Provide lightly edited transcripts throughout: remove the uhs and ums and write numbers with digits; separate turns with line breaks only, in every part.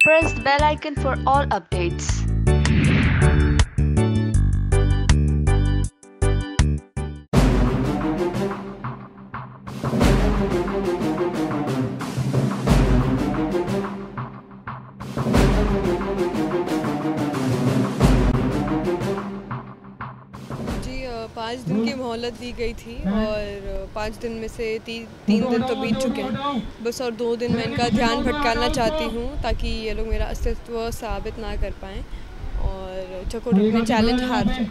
Press the bell icon for all updates.
जी 5 दिन की मोहलत दी गई थी और 5 दिन में से 3 दिन तो बीत चुके हैं। बस और 2 दिन मैं इनका ध्यान भटकाना चाहती हूँ ताकि ये लोग मेरा अस्तित्व साबित ना कर पाएँ और चकोटक में चैलेंज हार जाए।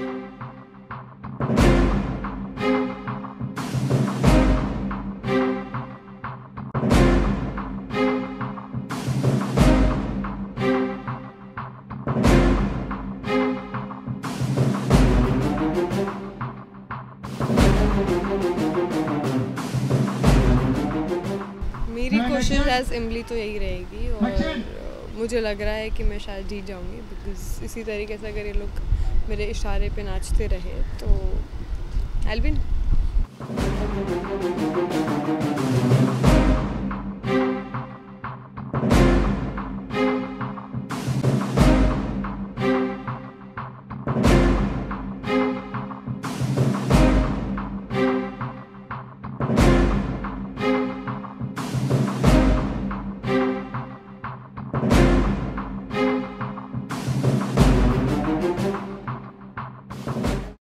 मेरी कोशिश एज इमली तो यही रहेगी और मुझे लग रहा है कि मैं शायद जीत जाऊंगी बिकॉज़ इसी तरीके से अगर ये लोग मेरे इशारे पे नाचते रहे तो आई विल विन।